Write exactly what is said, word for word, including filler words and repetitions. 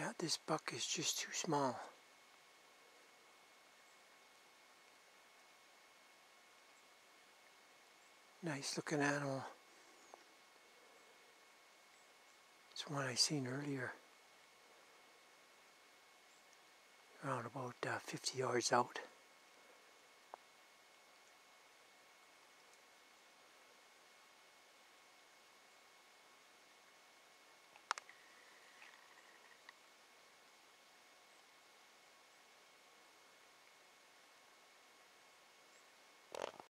Yeah, this buck is just too small. Nice looking animal. It's one I seen earlier. Around about uh, fifty yards out.